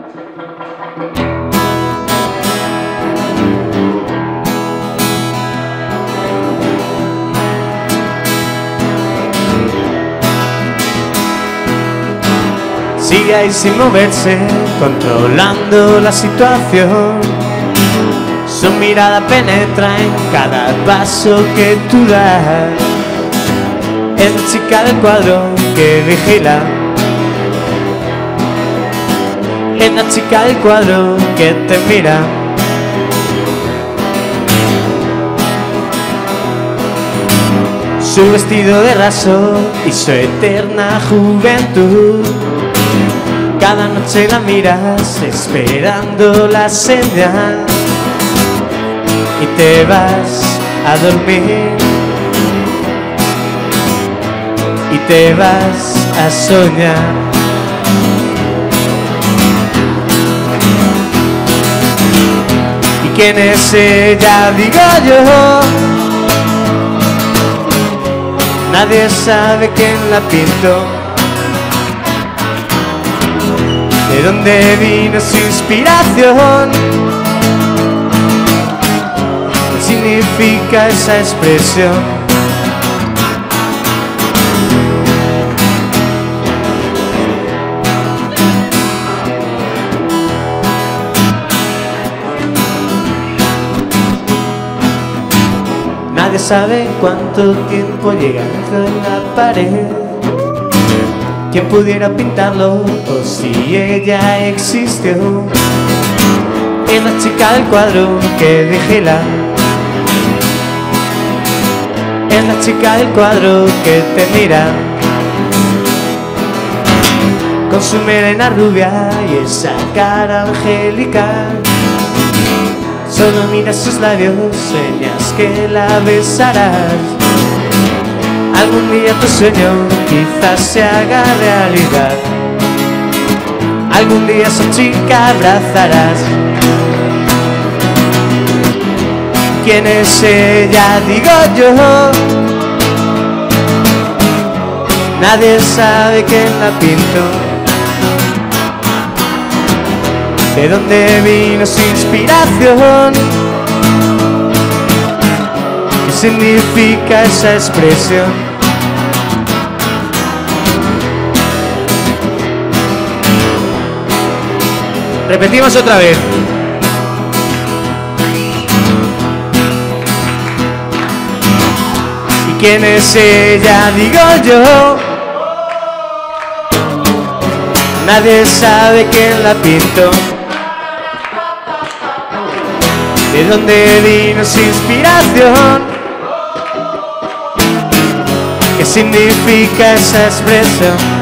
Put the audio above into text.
Sigue ahí sin moverse, controlando la situación. Su mirada penetra en cada paso que tú das. Es la chica del cuadro que vigila. Es la chica del cuadro que te mira. Su vestido de raso y su eterna juventud. Cada noche la miras esperando la señal y te vas a dormir y te vas a soñar. ¿Y quién es ella? Digo yo. Nadie sabe quién la pintó. ¿De dónde vino su inspiración? ¿Qué significa esa expresión? Nadie sabe cuánto tiempo llega en la pared. ¿Quién pudiera pintarlo? O si ella existió. Es la chica del cuadro que vigila. Es la chica del cuadro que te mira. Con su melena rubia y esa cara angelical. Solo mira sus labios, sueñas que la besarás. Algún día tu sueño quizás se haga realidad. Algún día esa chica abrazarás. ¿Quién es ella? Digo yo. Nadie sabe quién la pintó. ¿De dónde vino su inspiración? ¿Qué significa esa expresión? Repetimos otra vez. ¿Y quién es ella? Digo yo. Nadie sabe quién la pintó. ¿De dónde vino su inspiración? ¿Qué significa esa expresión?